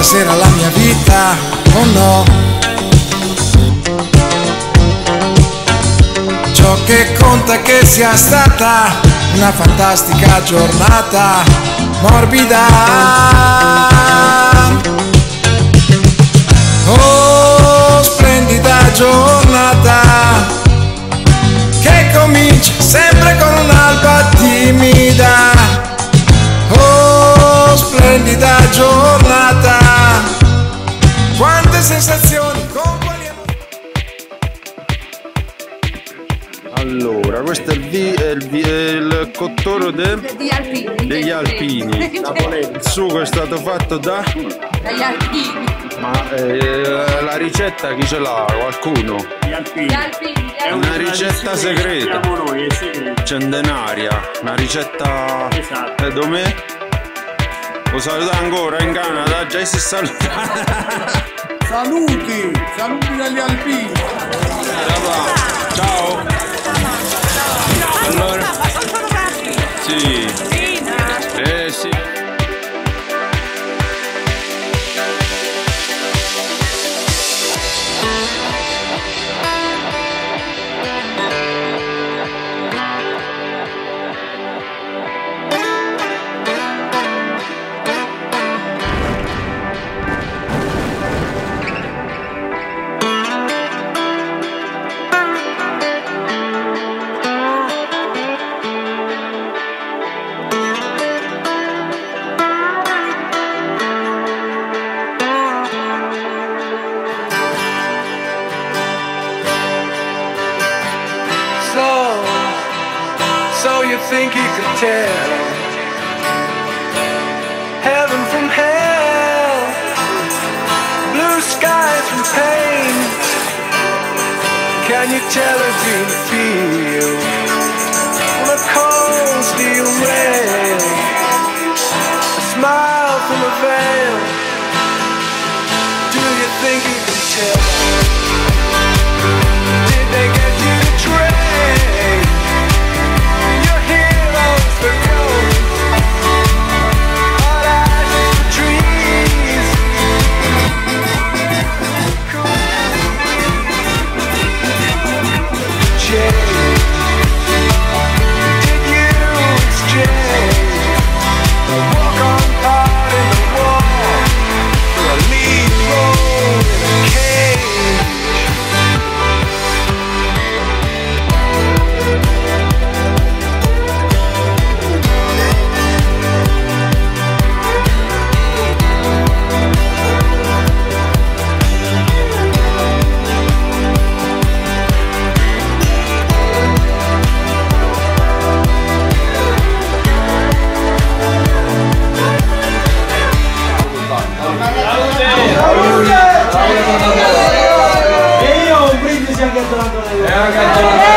sera la mia vita, oh no. Ciò che conta è che sia stata una fantastica giornata, morbida. Oh, splendida giornata, che comincia sempre con un'alba timida. Oh, splendida giornata, quante sensazioni, con quali emozioni. Allora, questo è il cottoro degli alpini. Il sugo è stato fatto dagli alpini. Ma la ricetta chi ce l'ha? Qualcuno? Gli alpini. È una ricetta segreta. Noi, è segreto. Centenaria. Una ricetta. Esatto. Dove? Lo saluta ancora in Canada, già si saluta. Saluti dagli alpini. Ciao. Allora. Sì. Sì. So you think you could tell heaven from hell, blue skies from pain? Can you tell or do you feel on a cold steel rail, a smile from a veil? Do you think you can tell? Did they get you to trade your heroes for gold, hot ashes for trees? Change. Did you exchange a walk-on part in the wall for a lead role in a cage? E io un brindisi anche a Antonello.